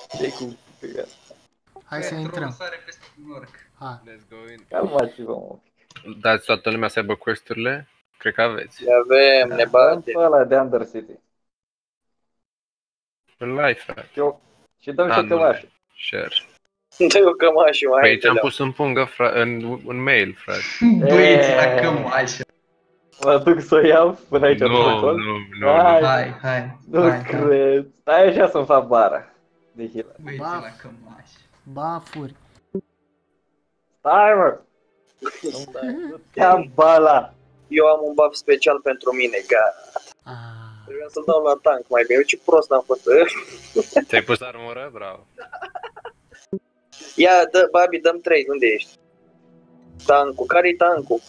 Ce cu... Hai să intrăm. Sare peste York. Hai. Let's go in. Calmați-vă, mă. Dați toată lumea să aibă quest-urile? Cred că aveți. Le avem, ne Dăm bate. pe ăla de Undercity. În live, frate. Și dăm și o cămașă. Share. Dă o cămașă mai Pe aici am aici. pus în pungă, în mail, frate. Băieți la cămașă. Mă duc să o iau până aici protocol. Nu. Hai. Nu cred. Stai așa să-mi fac bara. De healer. Băieți Ba. la cămașă. Bafuri. Stai, mă! Nu te-am bala! Eu am un buff special pentru mine, gata. Vreau să-l dau la tank mai bine. Eu ce prost am fost. Ți-ai pus armură? Bravo. Ia, Babi, dăm 3, unde ești? Tancul, care-i tancul?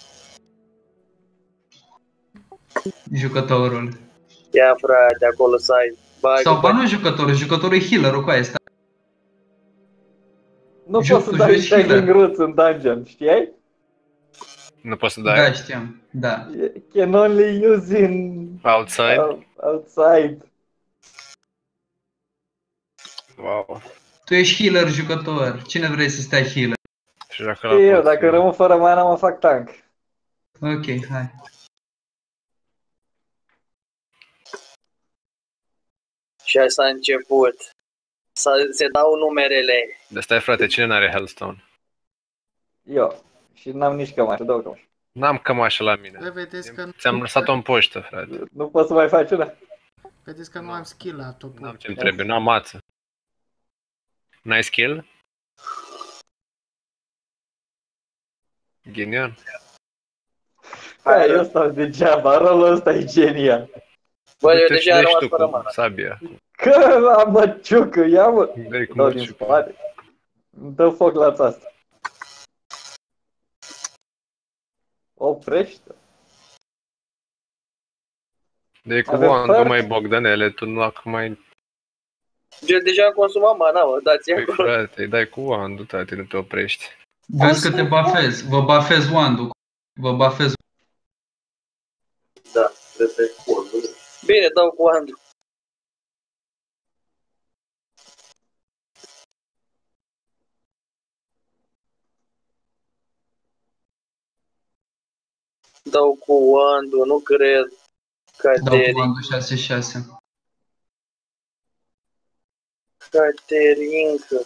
Jucătorul. Ia, frate, acolo să ai. Babi, Sau ba nu jucătorul e healer-ul cu aia. Nu Joc poți să cu dai joci healer. stacking roots în dungeon, știai? Nu poți să Da, dai știam. Da. Can only use in... outside? Outside. Wow. Tu ești healer jucător. Cine vrei să stai healer? Și dacă Eu, dacă rămân fără mana, mă fac tank. Ok, hai. Și așa s-a început. Se dau numerele. Dar stai, frate, cine n-are Hellstone? Eu. Și n-am nici cămașă, două cămașă. N-am cămașă la mine. Vedeți că, Ți-am lăsat-o în poștă, frate. Nu poți să mai faci una? vedeți că nu am skill la N-am topul. ce-mi trebuie, n-am mață. N-ai skill? Ghinion? Hai, eu stau degeaba, rolul ăsta e genial. Bă, eu Du-te deja și am dai rămas tu fără cu mana. sabia. Că la măciucă, ia mă! Dai cu Dau din măciucă. spate. Îmi dă foc la asta. Oprește. Dai cu Avem wand, părți? mai Bogdanele, tu nu acum mai... Eu deja am consumat mana, mă, dați Păi, acolo. frate, dai cu wand, tati, nu te oprești. Vezi că te bafezi. Vă bafezi wand-ul. Vă bafezi. Da, trebuie. Bine, dau cu Andru. Dau cu Andu, nu cred. Dau Catering, cu wand-ul 6-6. Caterinca.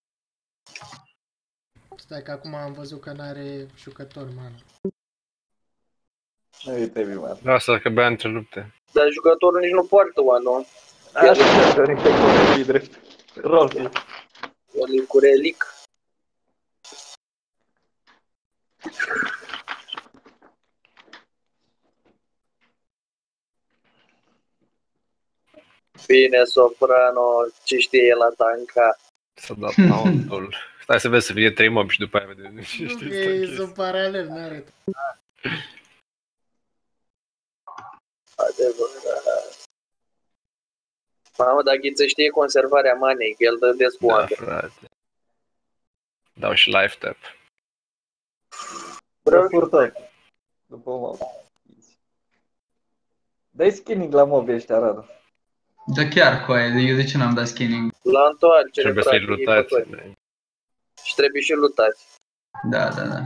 Stai că acum am văzut că n-are jucător, mana. Nu-i trebuie, mă. Lasă că bea între lupte. Dar jucătorul nici nu poartă Andu. Așa, Dorin, pe cum e drept. Rofi. El e cu relic. Bine, Soprano, ce știe el la tanca? S-a dat tauntul. Stai să vezi să fie 3 mobi și după aia vedem. Nu că e sunt paralel, n-are. Adevărat. Mamă, dar Ghiță știe conservarea manei, că el dă des cu Da, Andu. frate. Dau și life tap. Vreau furtat. După mob. Dai skinning la mob ăștia, Radu. Da chiar cu aia, eu de ce n-am dat skinning? La întoarcere, Trebuie să-i frate, lutați. e păcat. Și trebuie și lutați. Da.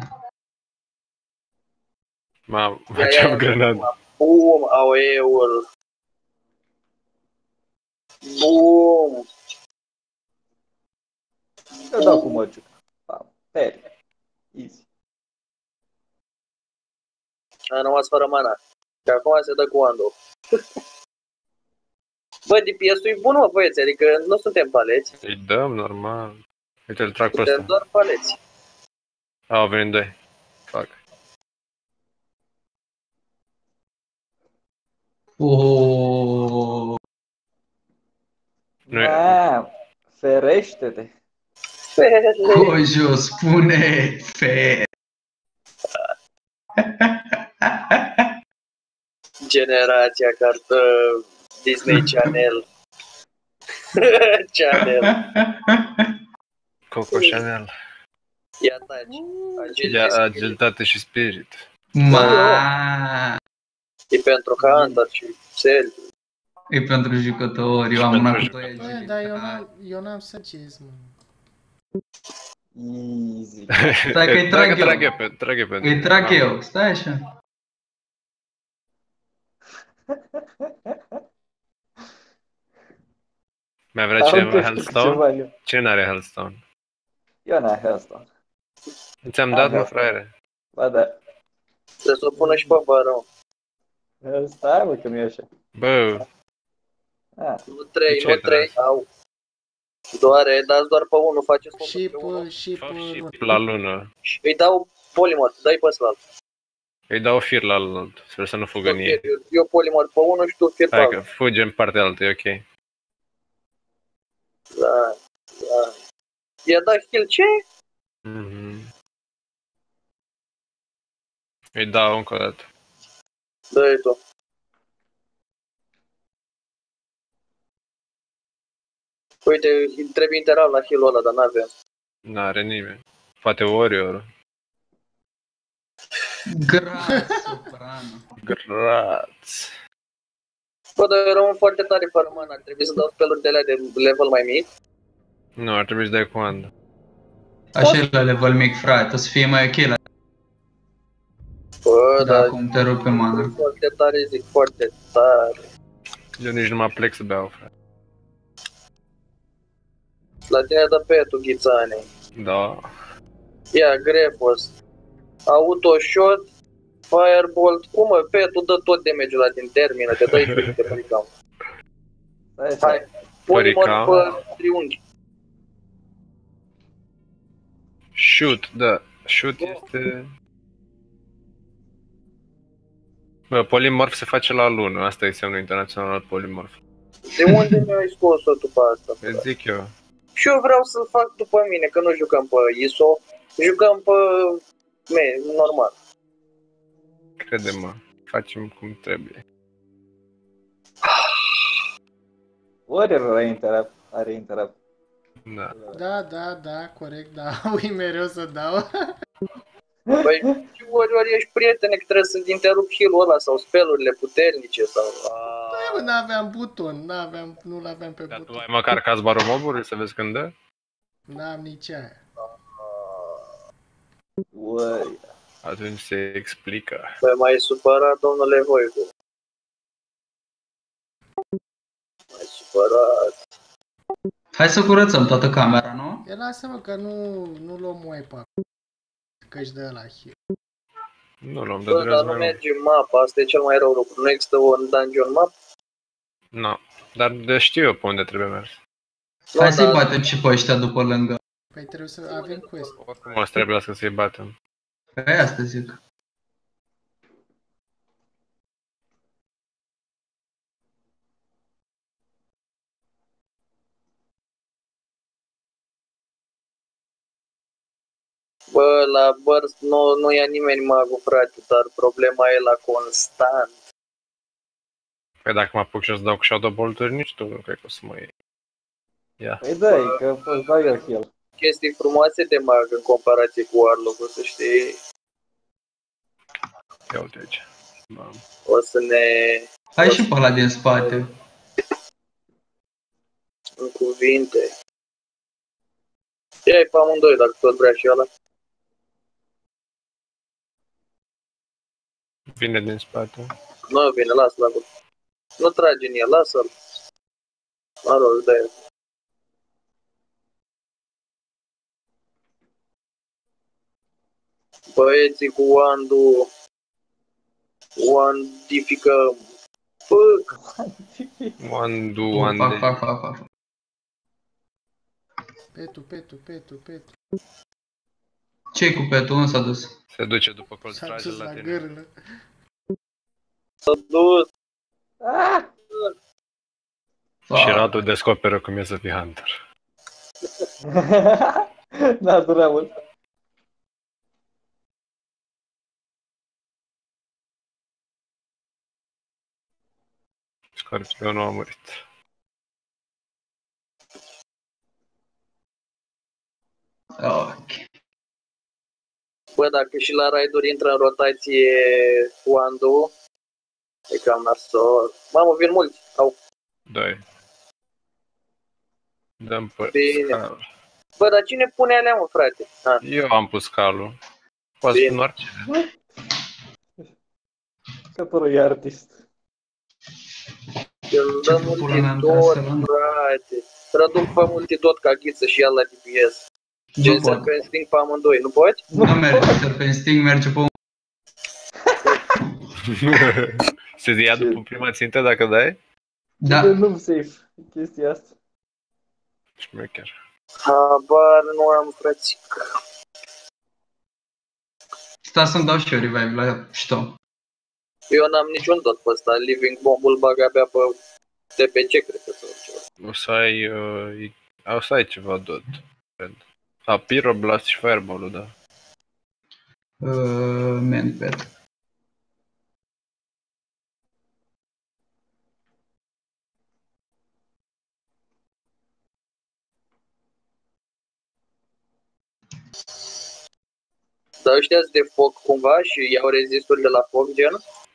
Mamă, Ia, ce-am grenat. Bum, aueul. Bum. Eu dau cu măciuc. Peri. Easy. Am rămas fără mana. Și acum se dă cu Andu. Bă, DPS-ul e bun, mă, băieți, adică nu suntem paleți. Îi dăm normal. Uite, îl trag pe Suntem ăsta. doar paleți. Au venit 2. Fac. Oh. Nu e- Da, ferește-te. Cojo spune fe. Generația cartă Disney Channel. Channel. Coco Chanel. Ia taci. Ia agilitate și spirit. Ma. E pentru Hunter și Cel. E pentru jucători, eu am pentru una cu jucători. 2 Bă, dar eu n-am suggest, mă. Easy. Stai că îi trag eu. Trag eu pentru Îi trag eu, stai așa. Mai vrea Am cineva crescut Hellstone? ceva eu. Cine n-are Hellstone? Eu n-am Hellstone. Ți-am Am dat, mă, Hellstone. fraiere. Ba da. Trebuie să o pună și pe barou. Stai, mă, că nu e așa. Bă, Ah. Nu 3, Ce nu 3, au. Doare, dați doar pe unul, faceți focul Și pe unul. pe, și fac pe și run. la lună. Și îi dau polimor, dai pe ăsta. Îi dau fir la alt, sper să nu fugă în ei. Eu polimor pe unul și tu fir pe Hai că altul. fuge în partea altă, e ok. Da, da. I-a dat heal ce? Mhm. Îi dau încă o dată. Dă-i tu. Uite, îi trebuie interal la heal-ul ăla, dar n-avem. N-are nimeni. Poate Warrior. Grazie, soprano. Grați. Bă, dar eu rămân foarte tare fără mana, ar trebui să dau spell-uri de alea de level mai mic. Nu, ar trebui să dai comandă. Așa e la level mic, frate, o să fie mai ok la... Bă, Da, dar cum te rupe mana. foarte tare, zic, foarte tare. Eu nici nu mă plec să beau, frate. La tine dă pe tu, Ghițane. Da. Ia, Grefos. Auto-shot, Firebolt. Cum mă, pe tu dă tot damage-ul ăla din termină, te dai și de păricam. Stai, Hai, polimor Păricam. pe triunghi. Shoot, da. Shoot este... Bă, polimorf se face la lună, asta e semnul internațional al polimorf. De unde mi-ai scos-o după asta? Îți zic eu. Și eu vreau să-l fac după mine, că nu jucăm pe ISO, jucăm pe normal. Crede-mă, facem cum trebuie. Warrior are interrupt. Da. Da, corect, da. Ui mereu să dau. Păi, ori ești prietene că trebuie să interup heal-ul ăla sau spell-urile puternice sau... Bă, n-aveam buton, nu-l aveam pe Dar tu buton. ai măcar caz baromoburi să vezi când dă? N-am nici aia. Uai. Atunci se explică. Păi mai supărat, domnule Voicu. Mai supărat. Hai să curățăm toată camera, nu? E lasă-mă că nu luăm wipe up. Că își dă la heal. Nu luăm de Bă, dar drept nu mai merge mapa, asta e cel mai rău lucru. Nu există un dungeon map? Nu. Dar de știu eu pe unde trebuie mers. Hai să-i dar- batem și pe ăștia după lângă. Păi trebuie să avem quest. Oricum o să trebuiască să-i batem. Pe asta zic. Bă, la Burst nu ia nimeni magul, frate, dar problema e la constant. Păi dacă mă apuc și o să dau cu Shadow Bolt-uri, nici tu nu cred că o să mă iei. Ia. Păi dai, că îți dau eu heal. Chestii frumoase de mag în comparație cu Warlock-ul, să știi. Ia uite aici. Bam. O să ne... Hai și pe ăla din spate. în cuvinte. Ia-i pe amândoi dacă tot vrea și ăla. Vine din spate. Nu vine, lasă-l acolo. Nu trage în el, lasă-l. Mă rog, dă el. Băieții cu Wandu... Wandificăm. Făc! One Fac. Petu. Ce-i cu petul? Unde s-a dus? Se duce după colț, S-a trage dus la la tine. gârlă. S-a dus. Ah! Și Radu descoperă cum e să fii Hunter. N-a durat mult. Scorpionul a murit. Ok. Bă, dacă și la raiduri intră în rotație Wandu, e cam nasol. Mamă, vin mulți. Au. 2. Dăm pe Bine. scală. Bă, dar cine pune alea, mă, frate? Eu am pus calul. Poți Bine. pune oricine. Că e artist. Îl Ce dăm pula mea am multidot, tras să-l frate. Răduc pe multidot ca ghiță și ia la DPS. Gen Nu pot. Serpent Sting pe amândoi, nu poți? Nu merge, Serpent Sting merge pe un... Se ia după prima țintă dacă dai? Da, Nu safe chestia asta. Șmecher. Habar nu am, frățic. sta să-mi dau și eu revive la șto. Eu n-am niciun dot pe ăsta. Living Bomb-ul bag abia pe TPC, cred că sau ceva. O să ai ceva dot, cred. Pyroblast și Fireball-ul, da. Manpad. Dar ăștia de foc cumva și iau rezisturile la foc, gen?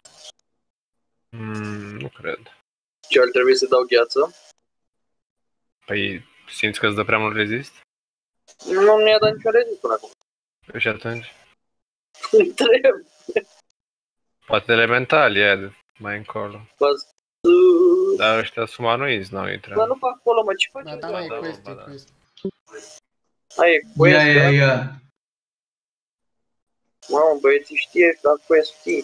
Nu cred. Ce ar trebui să dau gheață? Păi, simți că îți dă prea mult rezist? Nu mi-a dat niciun rezist până acum. Și atunci? Întreb. Poate elemental, e mai încolo. Bă, Dar ăștia sumanoizi n-au bă, intrat. nu fac acolo, mă, ce faci? Da, da, mai e da, quest, da, e da. quest. Ai, e quest, da? Ia. Mamă, băieții știe la quest știi.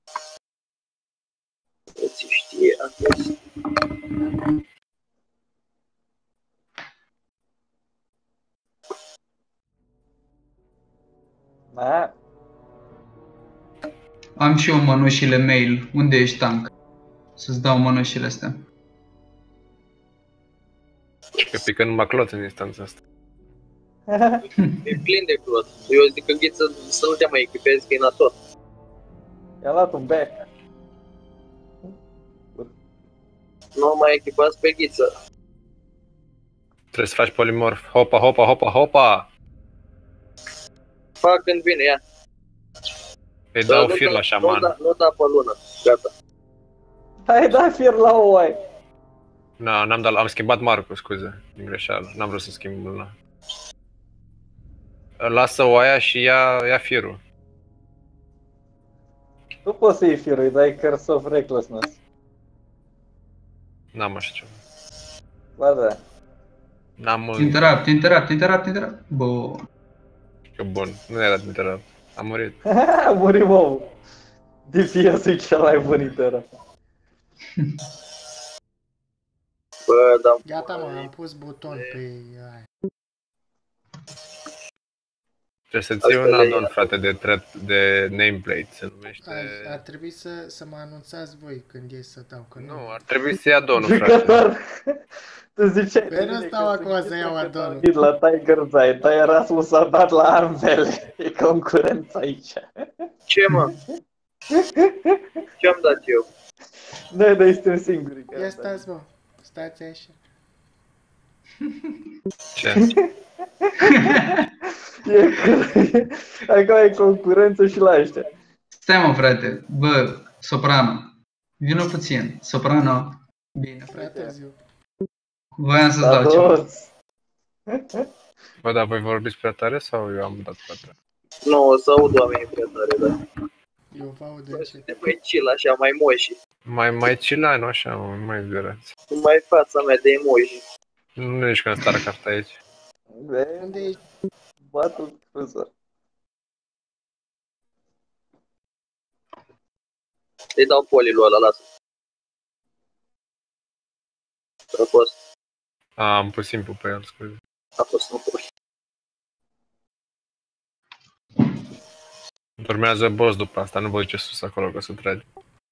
Băieții știe la quest. Da. Am și eu mănușile mail. Unde ești, tank? Să-ți dau mănușile astea. Și că pică numai clot în instanța asta. E plin de clot. Eu zic că ghiță să nu te mai echipezi, că e nasol. I-a luat un back. Nu mai echipați pe ghiță. Trebuie să faci polimorf. Hopa, hopa, hopa, hopa! Fac când vine, ia. Îi dau Nu fir la șaman. Nu da pe lună. Gata. Hai, da fier la oai. N-am dat, am schimbat Marcus, scuze, din greșeală. N-am vrut să schimb luna. Lasă oaia și ia firul. Nu poți să iei firul, îi dai Curse of Recklessness. N-am așa ceva. Ba da. N-am... Interapt. Bun. Că bun, nu era de interrupt. Am murit. A murit omul. DPS-ul e cel mai bun interrupt. Bă, da. Gata, mă, am pus buton pe aia. Trebuie să ții un addon, frate, de nameplate, se numește... Ar trebui să mă anunțați voi când ies să dau, că Nu, ar trebui să iei addonul, frate. Jucător. Tu ziceai Păi nu stau acum să iau addonul. La Tiger Eye, dar Erasmus a dat la ambele. E concurență aici. Ce, mă? Ce-am dat eu? Noi doi suntem singuri. Ia stați, mă. Stați așa. Ce? Acum e concurență și la ăștia. Stai, mă, frate. Bă, Soprano. Vină puțin. Soprano. Bine. Prea târziu. Voiam să-ți Da, dau ceva. toți. Bă, dar voi vorbiți prea tare sau eu am dat prea tare? Nu, o să aud oamenii prea tare, da. Eu vă aud Bă, încet. suntem mai chill, așa, mai moși. Mai chill, nu așa, mai zbirați. Mai fața mea de emoji. Nu ești când StarCraft aici. Unde ești? Battle Cruiser. Îi dau polilul ăla, lasă. A fost, Am pus simplu pe el, scuze. nu poli. Urmează boss după asta, nu vă duce sus acolo că se trage.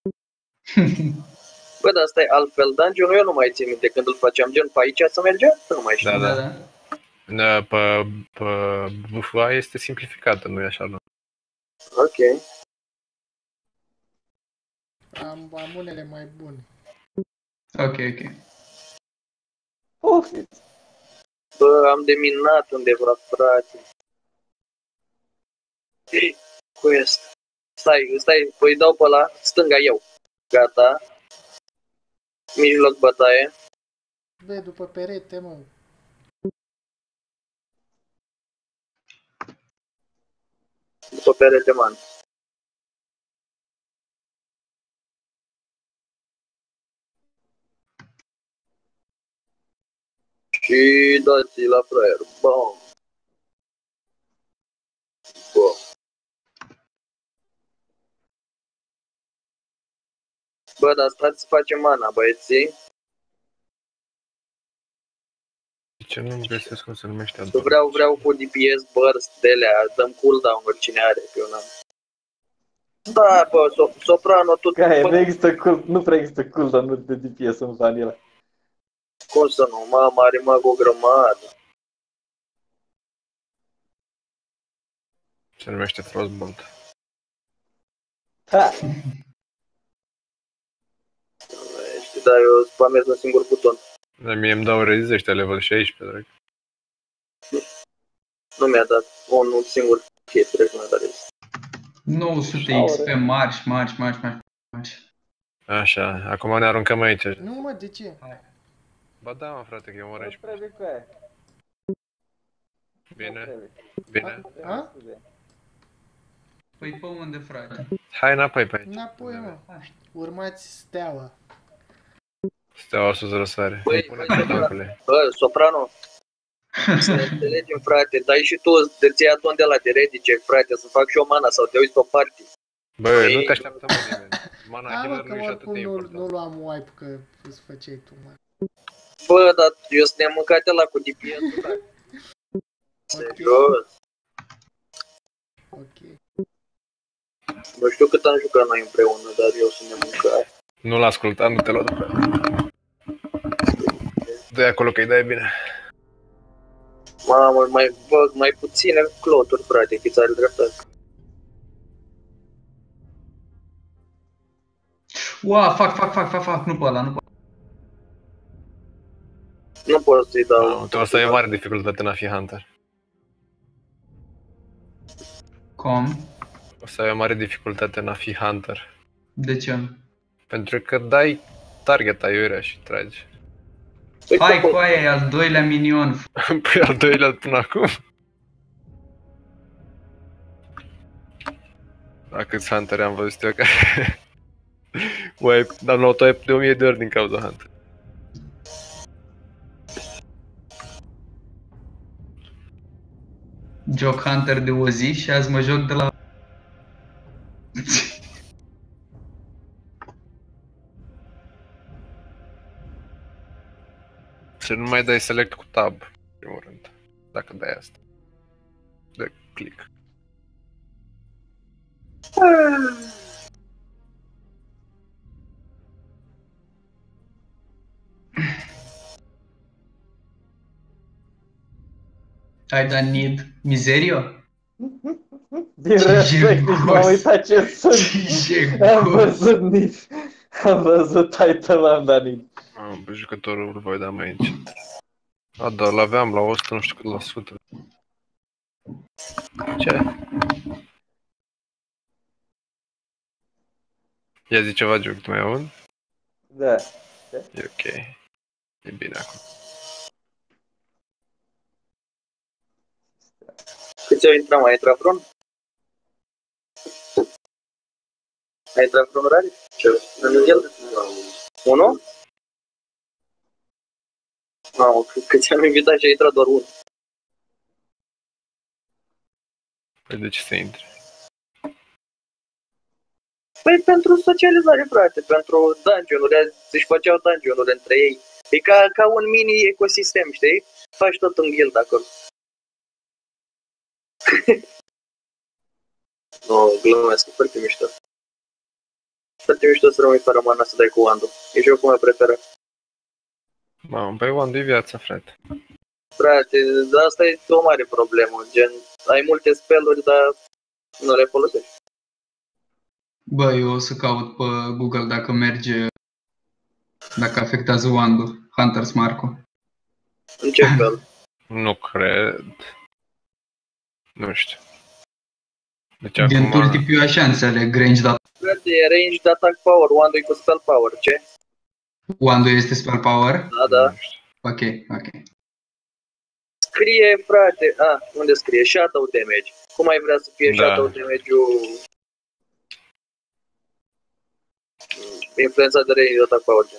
Bă, dar asta e altfel dungeon-ul, eu nu mai țin minte când îl făceam, gen pe aici să merge? Nu mai știu. Da. Pe BFA este simplificată, nu e așa, nu? Ok. Am unele mai bune. Ok. Poftiți. Bă, am deminat undeva, frate. Quest. Stai, păi dau pe ăla, stânga eu. Gata. Mijloc bătaie. Bă, după perete, mă. După perete, man. Și dați la fraier. Bam. Bam. Bă, dar stați să facem mana, băieții. De ce nu-mi găsesc cum se numește a Că doua? vreau cu DPS, burst, de alea, dăm cooldown-uri cine are, că eu n-am. Da, bă, Soprano, tot Nu prea există cooldown de DPS în vanilla. cum să nu, mă, are mag o grămadă. Se numește Frostbolt. Ha! Știi, da, eu spamez un singur buton. Dar mie îmi dau rezist ăștia level 16, drag. Nu mi-a dat un singur hit, cred că mi-a dat rezist. 900 XP, marș. Așa, acum ne aruncăm aici. Nu, mă, de ce? Ba da, mă, frate, că eu mor aici. Trebuie cu aia. Bine, bine. A? Păi pe unde, frate? Hai înapoi pe aici. Înapoi, mă. Urmați steaua. Steaua sus răsare. Băi, Pune tancule. Bă, Soprano, să ne înțelegem, frate, dai și tu, de-ți ia ton de la de Redice, frate, să fac și o mana sau te uiți pe o party. Bă, nu te așteaptă mă nimeni. Mana Hai, mă, healer că nu e și atât oricum de nu important. luam wipe, că îți făceai tu, mă. Bă, dar eu să ne-am mâncat la cu DPS-ul, frate. Serios. Ok. Nu știu cât am jucat noi împreună, dar eu să ne mâncăm. Nu-l asculta, nu te lua după. Dă-i acolo că-i dai bine. Mamă, mai puține cloturi, frate, că ți-are dreptate. Ua, fac, nu pe ăla, nu pe ăla. Nu pot să-i dau. Mamă, tu asta e mare dificultate în a fi Hunter. Cum? Asta e o mare dificultate în a fi Hunter. De ce? Pentru că dai target aiurea și tragi. Hai cu aia, e al doilea minion. Păi al doilea până acum? La câți Hunter am văzut eu care... Am luat o de 1000 de ori din cauza Hunter. Joc Hunter de o zi și azi mă joc de la... Să nu mai dai select cu tab, în primul rând. Dacă dai asta. De click. Ai dat need Mizerio? Din respect, nici m-am uitat ce sunt. Ce Am gos. văzut nici. Am văzut title, am dat nici. Pe jucătorul îl voi da mai încet. A, dar l-aveam la 100, nu știu cât la 100. Ce? Ia zi ceva, joc, tu mai aud? Da. E ok. E bine acum. Câți au intrat? Mai intrat vreun? Ai intrat vreun rare? Ce? În el? Unu? Mamă, câți am invitat și a intrat doar unul. Păi de ce să intri? Păi pentru socializare, frate, pentru dungeon-uri, să-și făceau dungeon-uri între ei. E ca un mini ecosistem, știi? Faci tot în guild acolo. Nu, glumesc, e foarte mișto. Foarte mișto să rămâi fără mana să dai cu wand-ul. E jocul meu preferat. Mamă, păi Wand e viața, frate. Frate, asta e o mare problemă, gen, ai multe spell-uri, dar nu le folosești. Bă, eu o să caut pe Google dacă merge, dacă afectează wand-ul, Hunter's Marco. În ce fel? Nu cred. Nu știu. Deci Din acum... tultipiu așa înțeleg, range dat. Frate, e range de attack power, wand-ul e cu spell power, ce? Wand-ul este spell power? Da, da. Nu știu. Ok, ok. Scrie, frate, unde scrie? Shadow damage. Cum ai vrea să fie Da. shadow damage-ul? Influența de range de atac power gen.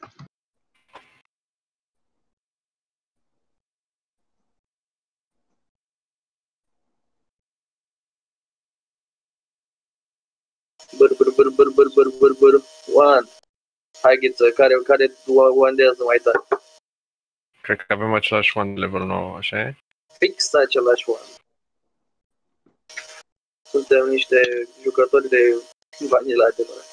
Băr. One. Hai ghiță, care one-dează mai tare? Cred că avem același one level 9, așa e? Fix același one. Suntem niște jucători de vanilla adevărat.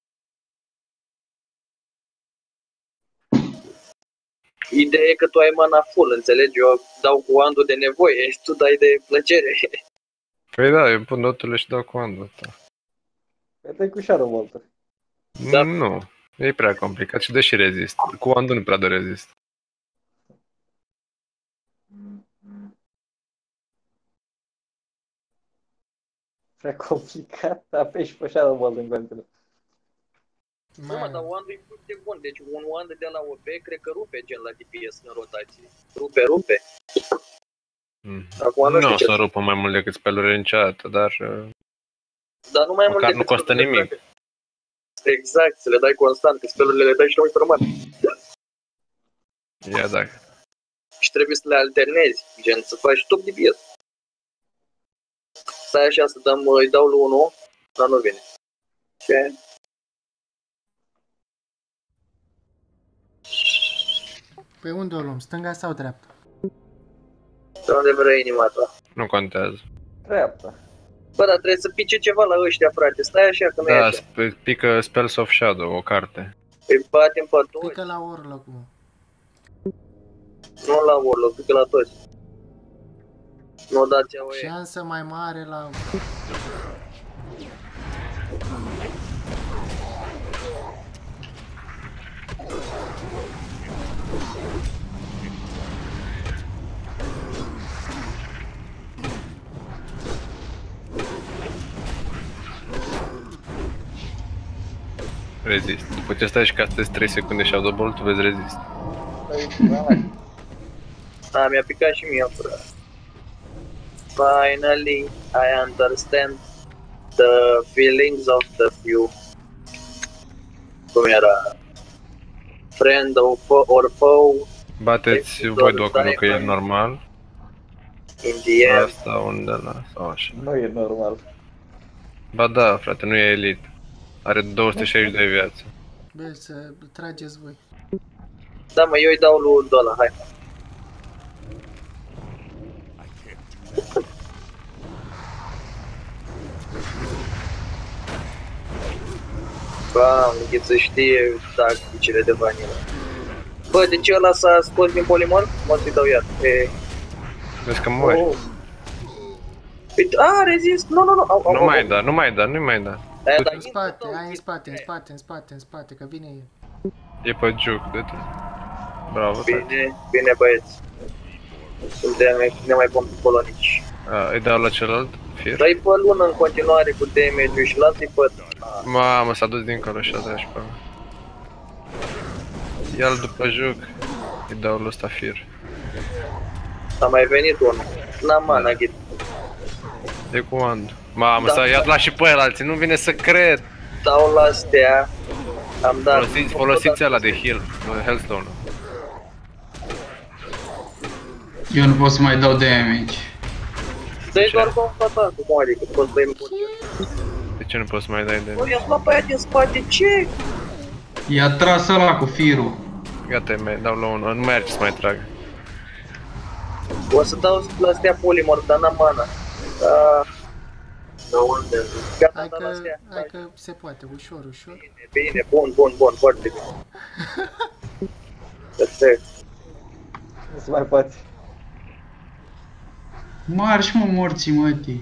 Ideea e că tu ai mana full, înțelegi? Eu dau cu wand de nevoie, tu dai de plăcere. Păi da, eu pun dotele și dau cu wand-ul ăsta. Dai cu Shadow Bolter. Da. Nu, e prea complicat și dă și rezist. Cu wand-ul nu prea dă rezist. Prea complicat, apeși pe Shadow Bolter în continuare. Nu mă, dar wand-ul e foarte bun, deci un wand de la OP cred că rupe gen la DPS în rotație. Rupe. Acum Nu știu o ce- să rupă mai mult decât spelurile niciodată, dar Dar nu mai mult măcar nu decât costă spelurile, nimic. frate. Exact, să le dai constant, că spelurile le dai și mai permanent. Ia dacă. Și trebuie să le alternezi, gen să faci top DPS. Stai așa să dăm, îi dau lui 1, dar nu vine. Ce? Păi unde o luăm? Stânga sau dreapta? De unde vrei inima ta? Nu contează. Dreapta. Bă, dar trebuie să pice ceva la ăștia, frate. Stai așa, că nu e Da, așa. pică Spells of Shadow, o carte. Îi batem pe toți. Pică la Warlock, mă. Nu la Warlock, pică la toți. Nu dați away. Șansă mai mare la... Rezist. După ce stai și castezi 3 secunde Shadow Bolt, tu vezi rezist. Da, mi-a picat și mie, frate. Finally, I understand the feelings of the few. Cum era? Friend or foe, Bateți voi două acolo că e normal. in the end. Asta unde la sau așa. Nu e normal. Ba da, frate, nu e elit. Are 260 de viață. Bă, să trageți voi. Da, mă, eu îi dau lui ăla, hai. Bam, Ghiță știe tacticile de vanilla. Bă, de ce ăla s-a scos din polimon? Mă să-i dau iar. Vezi că mori. Oh, Rezist! Nu. Nu mai da, nu mai da. Aia, dar În spate, ai în spate, că vine el. E pe juc, de te. Bravo, tati. Bine băieți. Suntem nemaipompicolonici. Îi dau la celălalt, fir. Dai pe lună în continuare cu damage-ul și lasă-i pe... Mamă, s-a dus dincolo și a dat și pe ăla. Ia-l după juc. Îi dau lui ăsta fir. A mai venit unul. N-am mana, ghid. E cu wand. Mamă, Da. s-a i-a și pe el alții, nu vine să cred. Dau la astea. Am dat... Folosiți ăla de heal, Hellstone-ul. Eu nu pot să mai dau damage. Dă-i doar cu un fatal, cum adică, poți dă-i în De ce nu poți să mai dai de... Bă, i-a luat pe aia din spate, ce? I-a tras ăla cu firul. Gata, dau la unul, nu mai are ce să mai trag. O să dau la astea polimor, dar n-am mana. Da, unde? Gata, Hai am dat la astea. că se poate, ușor. Bine, bun, foarte bine. Perfect. nu se mai poate. Marși, mă, morții, mătii.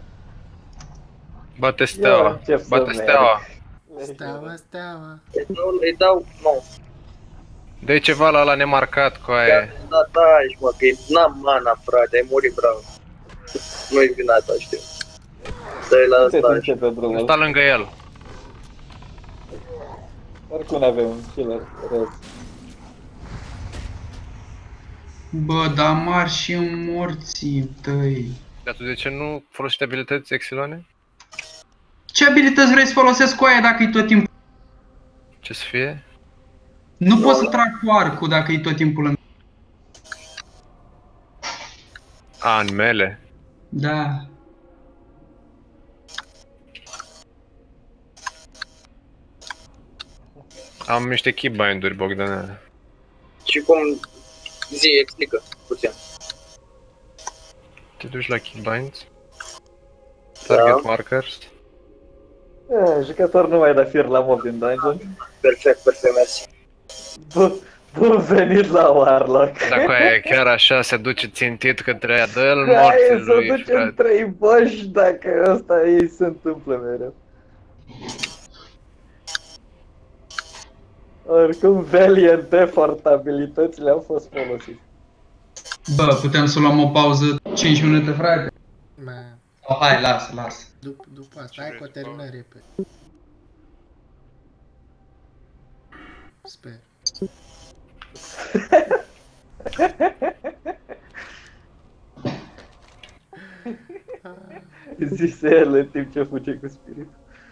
Bate Eu steaua, încep să bate merg. steaua. Steaua. Îi dau, nu. Dă-i ceva la ăla nemarcat cu aia. Da, aici, mă, că n-am mana, frate, ai murit, bravo. Nu-i vina ta, știu. Dă-i la Se asta. începe drumul. Sta lângă el. Oricum avem un killer rău. Bă, dar mari și în morții tăi. Dar tu de ce nu folosești abilități Exilone? Ce abilități vrei să folosesc cu aia dacă e tot timpul? Ce să fie? Nu pot să trag cu arcul dacă e tot timpul în... A, în mele. Da. Am niște keybind-uri, Bogdanele. Și cum zi, explică puțin. Te duci la keybinds. Target markers. Jucător nu mai da fir la mob din dungeon. Perfect, mersi. Bun venit la Warlock. Dacă aia e chiar așa, se duce țintit către aia, dă-l Aia morții să lui, ducem frate. 3 boși dacă ăsta ei se întâmplă mereu. Oricum, Valiant Effort abilitățile au fost folosite. Bă, putem să luăm o pauză 5 minute, frate? Man. Oh, hai, lasă. După asta, hai că o termină repede. Sper. Zise el în timp ce fuge cu spiritul.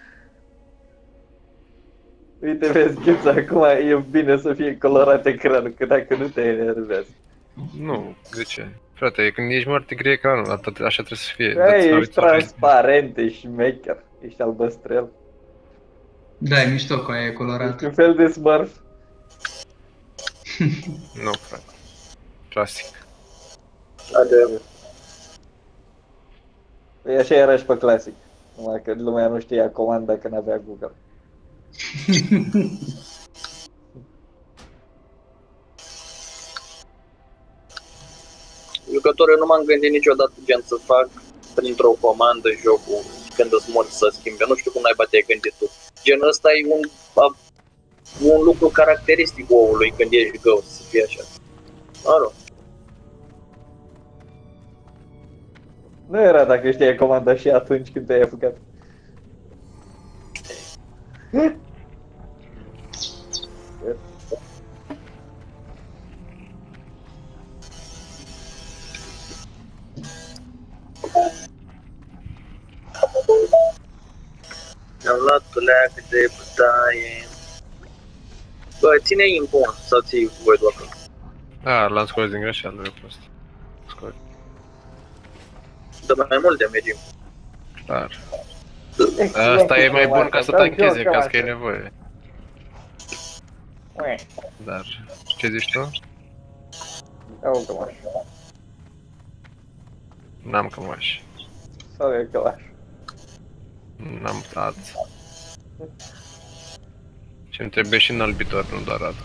Uite, vezi, Ghiță, acum e bine să fie colorat ecranul, că dacă nu te enervează. Nu, de ce? Frate, când ești mort, e gri ecranul, așa trebuie să fie. Băi, Dă-ți ești transparent, ești șmecher, ești albăstrel. Da, e mișto cu aia e Ești colorat. un fel de smurf. Nu, frate. Clasic. Adevăr. Păi așa era și pe clasic. Numai că lumea nu știa comanda că n-avea Google. Jucător, eu nu m-am gândit niciodată gen să fac printr-o comandă jocul când îți mor să schimbe. Nu știu cum naiba te-ai gândit tu. Gen ăsta e un lucru caracteristic oului când ești ghost, să fie așa. Aro. Nu era dacă știai comanda și atunci când te-ai apucat. Am luat leac de bătaie. Bă, ține impun sau ții voi doar. A, l-am scos din greșeală, eu prost. Scos. Dă mai mult de mediu. Clar. Asta e mai bun ca să tanchezi în caz că e nevoie. Dar, ce zici tu? Au cămaș. N-am cămași. Sau eu cămaș. N-am ață. Și-mi trebuie și înălbitor, nu doar ață.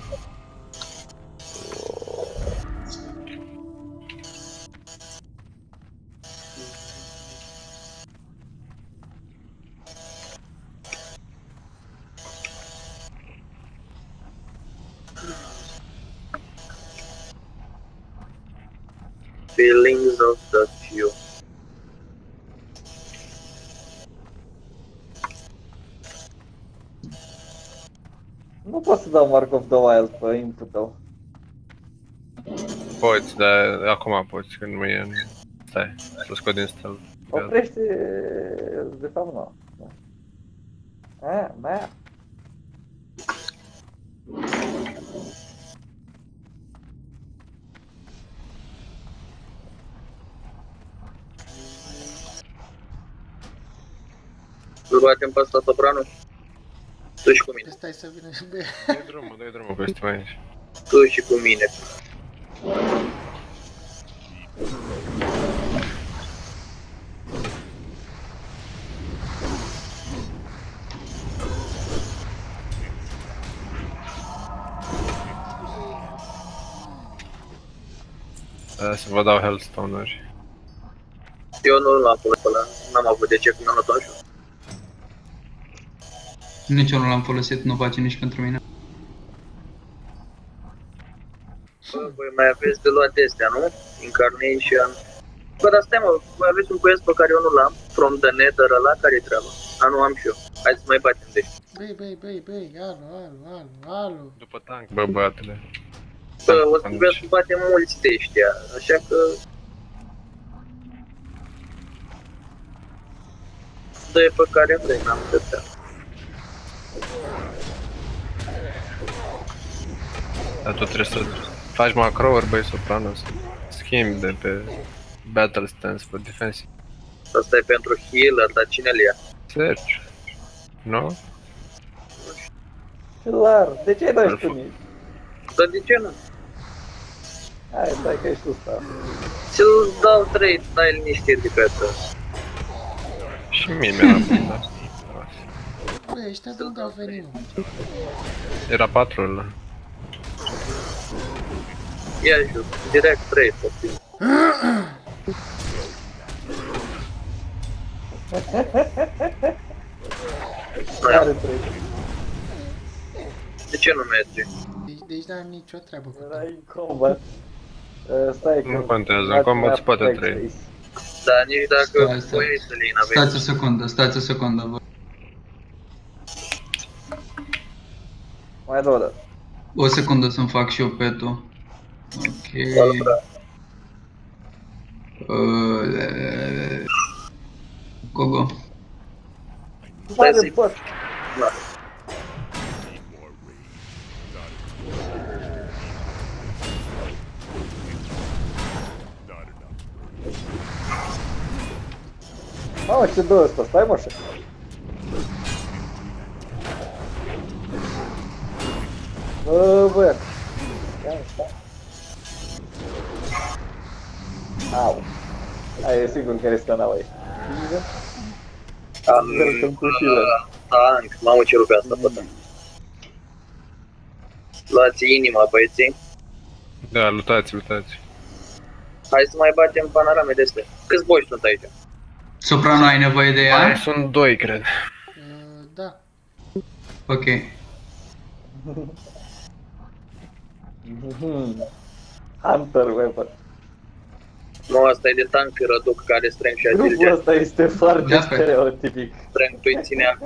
Feelings of the few. Nu pot să dau Mark of the Wild pe input tău. Poți, dar acum poți, când nu e în... Stai, să scot din stealth. Oprește... de fapt nu. Da. Îl batem pe ăsta Soprano? Tu și cu mine. Stai să vină și bă. Dă-i drumul peste mai aici. Tu și cu mine. Să vă dau hellstone-uri. Eu nu l-am folosit pe ăla. N-am avut de ce cum am luat așa. Nici eu nu l-am folosit, nu face nici pentru mine. Bă, voi mai aveți de luat astea, nu? Incarnation. Bă, dar stai mă, voi aveți un quest pe care eu nu l-am. From the Nether ăla, care-i treaba? A, nu am și eu. Hai să mai batem deci. Băi, alu, După tank, bă, băiatele. Bă, o să trebuia să batem mulți de ăștia, așa că... Dă-i pe care vrei, n-am dreptate. Dar tu trebuie să faci macrouri, băi, Soprano, să schimbi de pe battle stance pe defensive. Asta e pentru healer, dar cine le ia? Sergi. Nu? Clar, de ce dai tu nici? Dar de ce nu? Hai, stai că ești tu, sta. Ți-l dau 3, dai liniștit de pe asta. Și mie mi-era bun, da. Bă, ăștia de unde au venit, mă? Era patrul ăla. Ia jos, direct 3 să fie. Are trei. De ce nu merge? Deci n-am nicio treabă cu Era tine. în combat. Stai că... Nu contează, în combat se poate trei. Dar nici dacă Stai. voi să le iei, n-aveți. Stați o secundă, vă. Mai două dată. O secundă să-mi fac și eu petul. Ok. Gogo. Stai Mare să-i... pot. Da. Mamă, ce dă ăsta, stai mă așa. Bă, băiat. Ia, stai. Au. Aia e sigur că este canal aici. Welcome to healer. Tank, mamă ce rupe asta pe tank. Luați inima, băieții. Da, lutați. Hai să mai batem panorame de astea. Câți boi sunt aici? Soprano, ai nevoie de ea? Mai sunt doi, cred. Da. Ok. Hunter weapon. Nu, asta e de tank răduc care strength și Grupul agility. ăsta este foarte Da, stereotipic. Strength-ul îi ținea.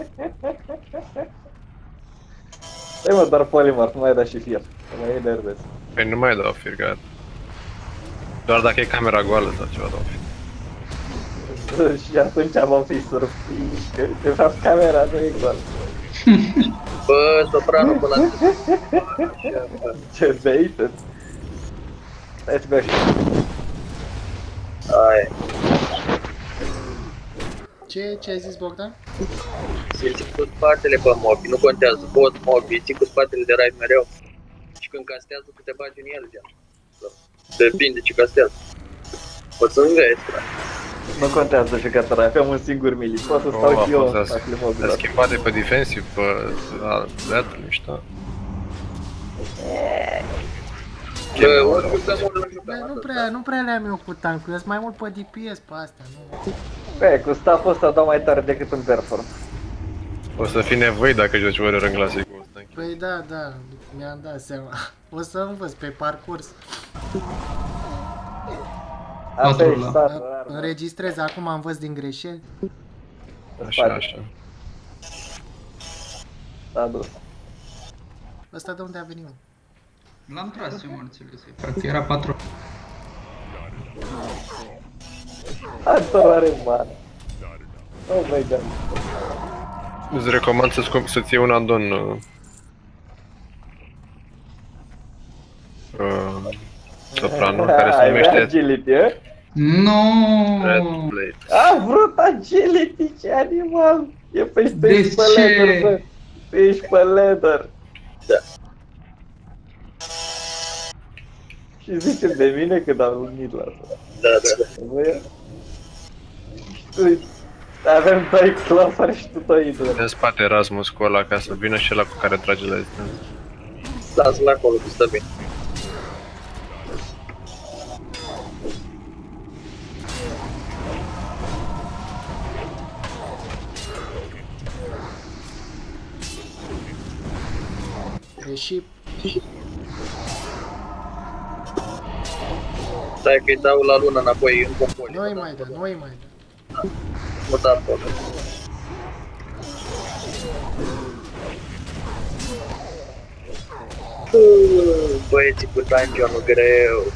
Stai mă, doar polimar, nu mai da și fier. Să mai enervez. Păi nu mai dau fir, gata. Doar dacă e camera goală sau ceva dau fir. Și atunci vom fi surprinși, că de fapt camera nu e goală. Bă, Soprano, până la... Ce baited. Let's go. Aia. Ce ai zis, Bogdan? Să-i ții cu spatele pe mobi, nu contează. Bot mobi, ții cu spatele de raid mereu. Și când castează, tu te bagi în el, gen. Depinde ce castează. O să înveți, frate. Nu contează jucătura, avem un singur mili. Pot să stau și eu în spatele A mobilor. schimbat de pe defensive, pe battle, mișto. Bă, ori jucăm, ori nu Bă, jucăm. nu prea le-am eu cu tankul, eu mai mult pe DPS pe astea, nu? Bă, cu staff-ul ăsta dau mai tare decât un perform. O să fii nevoit dacă joci Warrior în clasic cu ăsta. Păi da, mi-am dat seama. O să învăț pe parcurs. Asta e Patru la- statul, Înregistrez, acum învăț din greșeli. Așa. S-a dus. Ăsta de unde a venit, mă? L-am tras eu morțile să-i fac, era 4. Hunter are bani. Oh my god. Îți recomand să-ți iei un addon Soprano, care se Ai vrea numește agility, eh? No. Red Blade. A vrut agility, ce animal! E pe De ești pe ce? leather, bă. Tu ești pe leather. Da. Și zice de mine că dau un mid la asta. Da. Băi, tu, avem doi cloferi și tu doi idoli. În spate Erasmus cu ăla ca să vină și ăla cu care trage la distanță. Lasă-l acolo, că stă bine. Deși Stai că-i dau la lună înapoi în compoli. nu-i mai da. Mutat acolo. băieții cu dungeon-ul greu.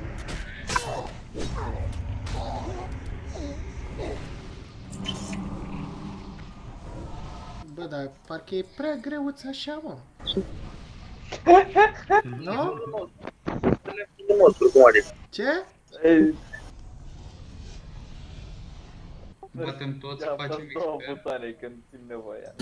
Bă, dar parcă e prea greuț așa, mă. Nu? Nu nostru, cum adică? Ce? Ei, Batem toți, am facem dat două expert. butoane când simt nevoia.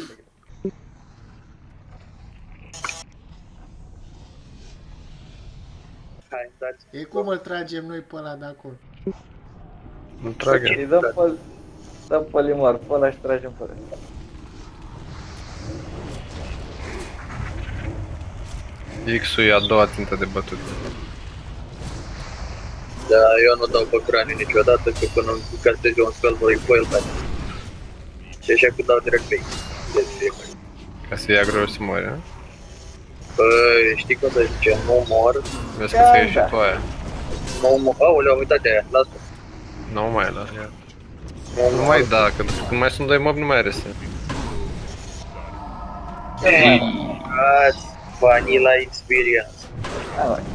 Hai, dați. E cum îl tragem noi pe ăla de acolo? Nu tragem. Îi dăm pe limar, pe ăla și tragem pe ăsta. X-ul e a doua țintă de bătut. Da, eu nu dau pe craniu niciodată, că până îmi castez eu un spell, voi foil pe și așa că dau direct pe X. Ca să ia greu să mori, a? Băi, știi cum se zice, nu mor, Vezi că se ieși și tu aia. nu mor, aoleu, uitați aia, lasă. Nu mai las ea. Nu mai da, când mai sunt doi mob nu mai are sens. Ați vanilla experience. Hai, mai.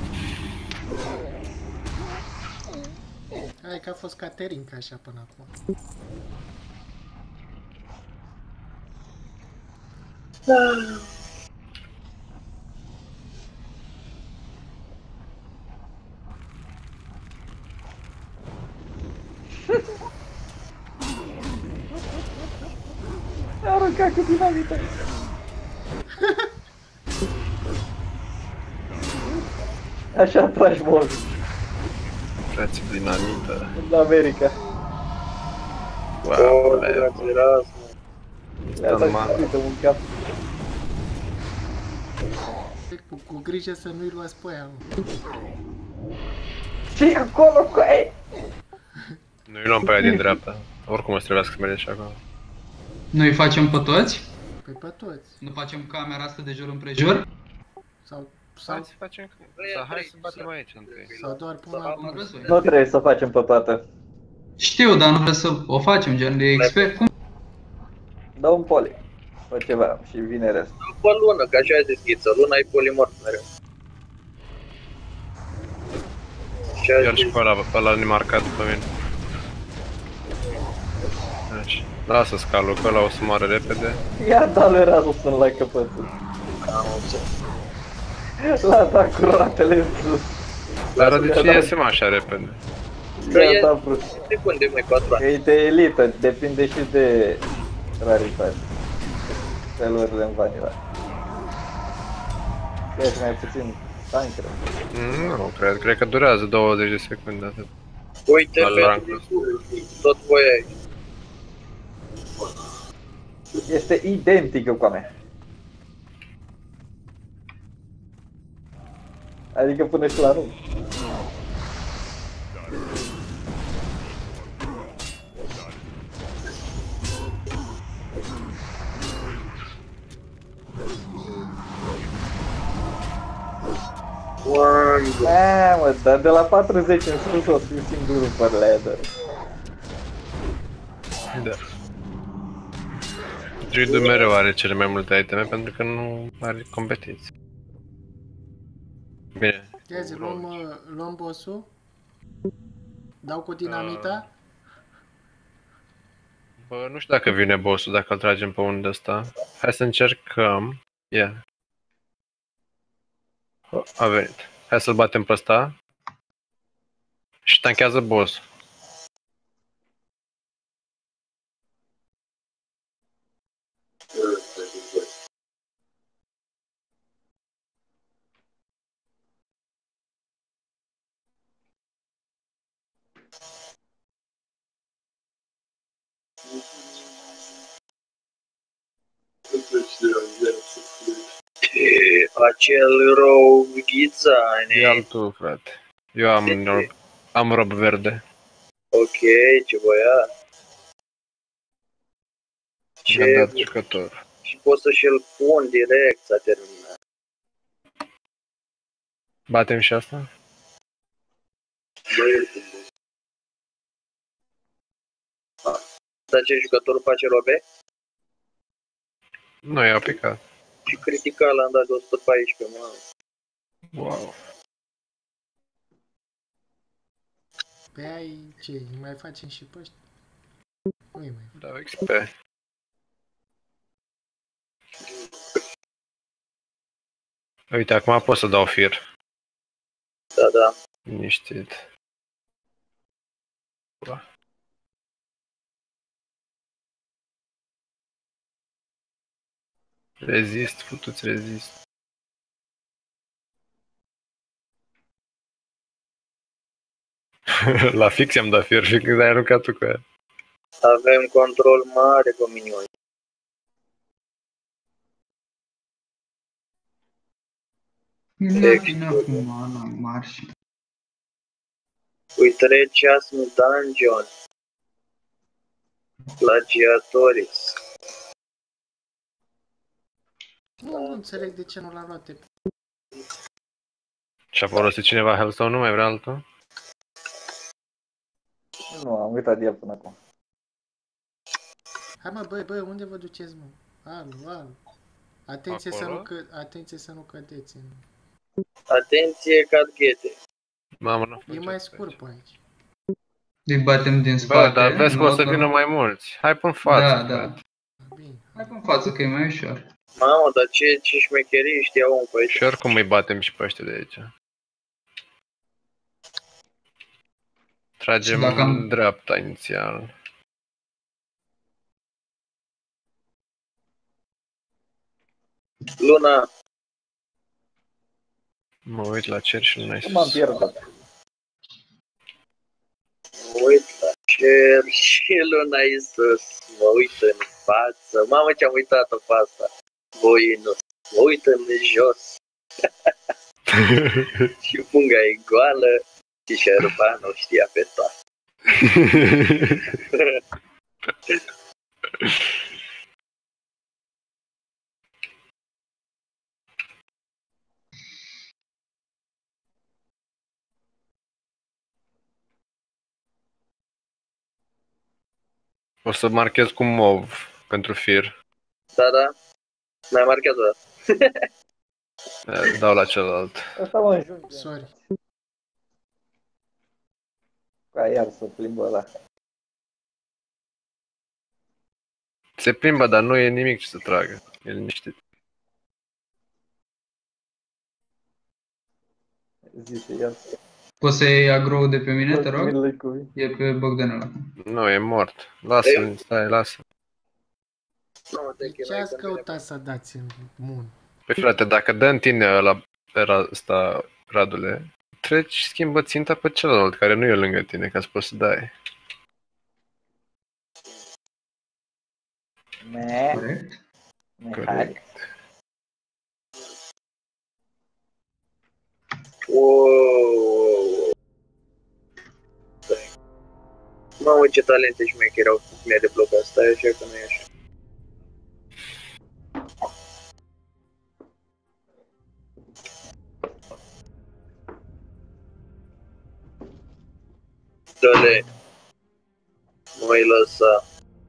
Hai că a fost Caterinca așa până acum. A aruncat cu dinamită. Așa tragi mult Frații dinamită. în America. Wow, Oh, le grazie, Erasmus. Le-a dat Normal. dinamită un cap. Cu grijă să nu-i luați pe aia, mă. Ce acolo cu ei? Nu-i luăm pe aia din dreapta. Oricum o să trebuiască să mergem și acolo. Noi facem pe toți? Păi pe toți. Nu facem camera asta de jur împrejur? Sau Hai să facem... Sau hai să batem aici întâi. sau doar până Am acum. război. Nu trebuie să facem pe toată. Știu, dar nu vreau să o facem, gen de expert. Cum? Dă un poli. Fă ceva și vine restul. Pe lună, că așa e de schiță, luna e polimorf mereu. Așa Iar și pe ăla nemarcat pe mine. Așa. Lasă scalul, că ăla o să moară repede. Ia da-l Erasmus până la căpățul. am înțeles. L-a dat cu roatele în sus. Dar de ce iesem așa repede? I-a dat brusc. Secunde, mai 4 Că ani. e de elită, depinde și de raritate. Felurile în vanila. Ia și mai puțin tankeră. Nu, cred că durează 20 de secunde atât. Uite, La pentru tot voi aici. Este identică cu a mea. Adică până și la nu. Oameni, Mă, dar de la 40 în sus o să fiu singurul pe ladder. Da. Druidul mereu are cele mai multe iteme pentru că nu are competiție. Bine. Ia zi, luăm boss-ul. Dau cu dinamita. Bă, nu știu dacă vine boss-ul, dacă îl tragem pe unde ăsta. Hai să încercăm. Ia. A venit. Hai să-l batem pe ăsta. Și tanchează boss. acel rău ghițane. Ia-l tu, frate. Eu am rob verde. Ok, ce voia. Mi-am Ce... dat jucător. Și pot să și-l pun direct, s-a terminat. Batem și asta? Dar ce jucătorul face robe? Nu, i-a picat. Și critical am dat de 114, mă. Wow. Pe ai ce? Îi mai facem și pe ăștia? Nu îi mai Dau XP. Uite, acum pot să dau fir. Da. Liniștit. Rezist, futuți rezist. La fix i-am dat fir și când ai aruncat tu cu ea. Avem control mare pe minioni. Nu vine acum la marș. Îi treceați în dungeon. Plagiatoris. Nu înțeleg de ce nu l-a luat. Și-a folosit cineva Hellstone, nu mai vrea altul? Nu, am uitat de el până acum. Hai mă, băi, unde vă duceți, mă? Alu. Atenție să nu cădeți. Atenție, cadghete. Mamă, nu. E mai scurt pe aici. Îi batem din Bă, spate. dar vezi că o să vină mai mulți. Hai până în față. Da. Bine. Hai pe-n față că e mai ușor. Mamă, dar ce șmecherii știau încă aici. Și oricum îi batem și pe ăștia de aici. Tragem în dreapta inițial. Luna, Mă uit la cer și nu mai M-am sus. pierdut. mă uit la cer și luna e sus. Mă uit în față. Mamă, ce-am uitat-o pe asta. Voi nu. Mă uit în jos. Și punga e goală. Și șerbanul știa pe toate. O să marchez cu mov pentru fir. Da. Mi-a marcat o dată. Dau la celălalt. Asta mă înjunge. Sorry. Ca iar să plimbă ăla. Se plimbă, dar nu e nimic ce să tragă. E liniștit. Zice el. Poți să iei agro de pe mine, te rog? Milă-i cu E pe Bogdanel acum. Nu, e mort. Lasă-l, stai, lasă. Nu, te De ce chinui ați că bine. căutat să dați în mun? Păi frate, dacă dă în tine la ăsta, Radule, treci, schimbă ținta pe celălalt care nu e lângă tine, ca să poți să dai. Corect? Hack. Wow. Mamă, ce talente șmecheri au mi-a deblocat. Stai așa că nu e așa. Dă-le. Nu-i lăsa.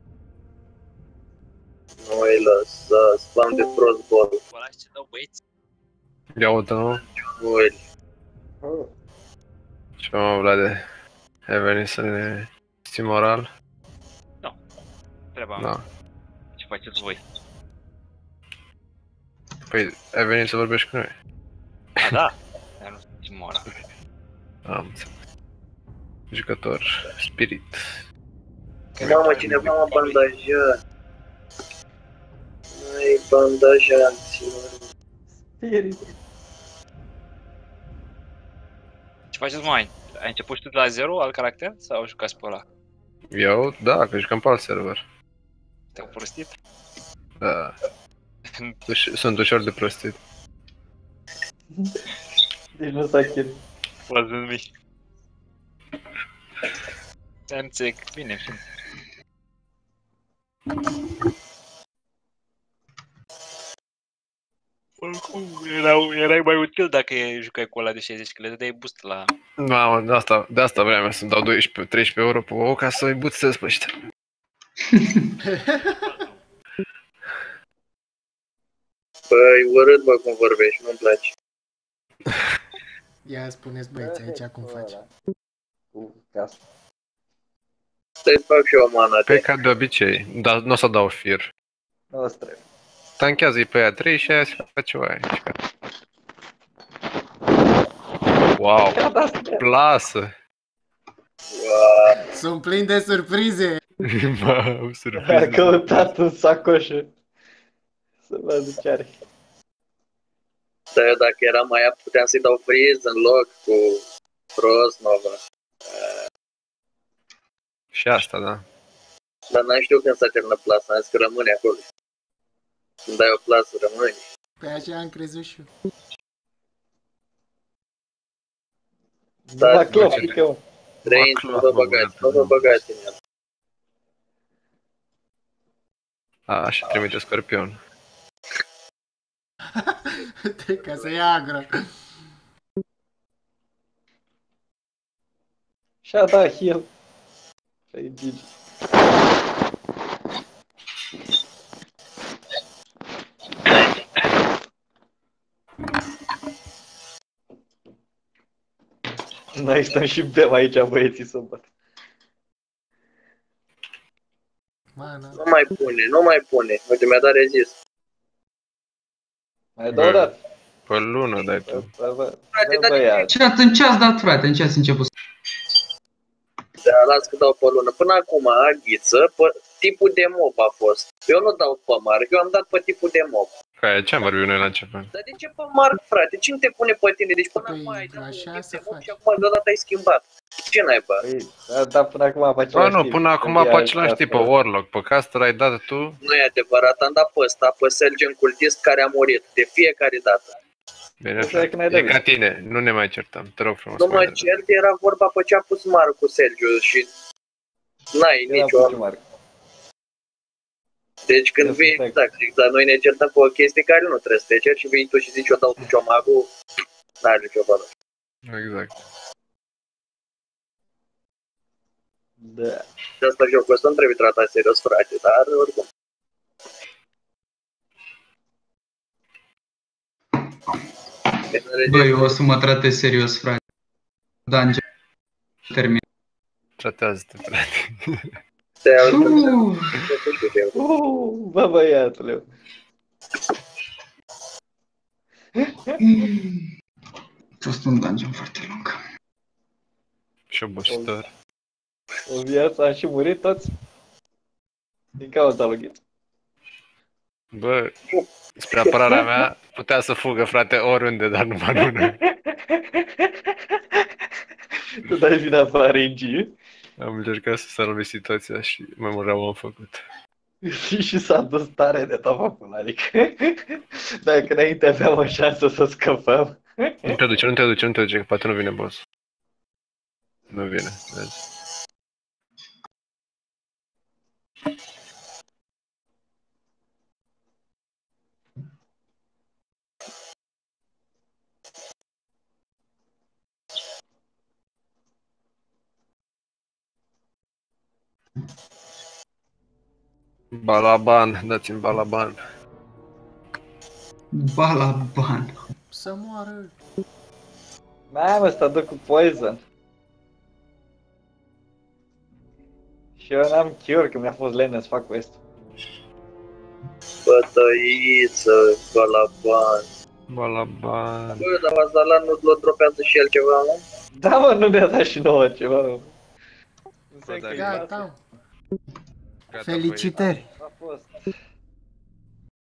Nu-i lăsa. Spam de frostball. Ăla ce dau băieți? Ia uite, nu? Ori. Oh. Ce mă, Vlade? Ai venit să ne ții moral? Treaba mea. Da. Ce faceți voi? Păi, ai venit să vorbești cu noi. A, da. Dar nu știu mora. Am înțeles. Jucător, spirit. Mamă, cineva m-a bandajat. Măi, bandajați-mă. Spirit. Ce faceți, mai? Ai început și tu de la 0 al caracter sau jucați pe ăla? Eu, da, că jucăm pe alt server. Te-au prostit? Da. Sunt ușor de prostit. Deci nu s-a chirit. Văzând mi. Înțeleg. Bine, bine. Oricum, erai mai util dacă jucai cu ăla de 60 că le dădeai boost la... Mamă, de asta vreau să-mi dau 12-13 euro pe o ca să-i buțesc pe ăștia. Păi, urât, bă, cum vorbești, nu-mi place. Ia spuneți băieți aici cum faci. Cu casă. Să-i fac și eu o mană. Pe ca de obicei, dar nu o să dau fir. Nu o să trebuie. Tanchează-i pe aia 3 și aia se face o aia. Wow, plasă! Sunt plin de surprize. Wow, A surpriză. căutat în sacoșă. Să vadă ce are. Dar eu dacă eram mai apt, puteam să-i dau freeze în loc cu Frost Nova. Și asta, da. Dar n-am știut când s-a terminat plasa, am zis că rămâne acolo. Când dai o plasă, rămâne. Pe așa am crezut și eu. Da, Da, clasică, mă. Train, nu vă băgați, nu vă băgați în el. A, și trimite scorpion. Ca să ia agro. Și-a dat heal. Păi, Gigi. Noi stăm și bem aici, băieții, să bat. Mana. Nu mai pune. Uite, mi-a dat rezist. Mai dau o dată. Pe lună dai tu. Frate, dar Băiat. Și în ce ați dat, frate? În ce ați început? Da, las că dau pe lună. Până acum, aghiță, tipul de mob a fost. Eu nu dau pe marc, eu am dat pe tipul de mob. Ca ce am vorbit noi la început? Dar de ce pe marc, frate? Cine te pune pe tine? Deci până Păi, acum ai dat așa un tip se de mob face. și acum deodată ai schimbat. Ce naiba? Păi, da, până acum pe Bă, același nu, tip. până acum Când pe e același asta- tip, pe Warlock, pe Caster ai dat tu? Nu e adevărat, am dat pe ăsta, pe Selgen cultist care a murit de fiecare dată. Bine, Nu știu așa. dacă n-ai E dat ca bine. tine, nu ne mai certăm, te rog frumos. Nu mă mai departe. cert, era vorba pe ce a pus Marcu Sergiu și n-ai Era nicio... puțin mare. Deci când Eu vii, sunt exact, dar noi ne certăm pe o chestie care nu trebuie să te ceri și vii tu și zici eu dau cu ciomagul, n-are nicio valoare. Exact. Da. De asta jocul ăsta nu trebuie tratat serios, frate, dar oricum. Băi, eu o să mă tratez serios, frate. Dungeon. Termin. Tratează-te, frate. Bă, băiatule. A fost un dungeon foarte lung. Și obositor. O viață am și murit toți. Din cauza lui Ghiț. Bă, spre apărarea mea, putea să fugă, frate, oriunde, dar numai nu noi. Tu dai vina afară RNG. Am încercat să salvez situația și mai mult rău am făcut. Și s-a dus tare de top adică dacă înainte aveam o șansă să scăpăm. Nu te duce, nu te duce, nu te duce, că poate nu vine boss. Nu vine, vezi. Balaban, dați-mi balaban. Balaban. Să moară. Mai mă, ăsta dă cu poison. Și eu n-am cure, că mi-a fost lene să fac quest. Bătăiță, balaban. Balaban. Bă, dar Vazalan nu dropează și el ceva, mă? Da, mă, nu ne-a dat și nouă ceva, mă. Bă, da, Gata. Gata, Felicitări.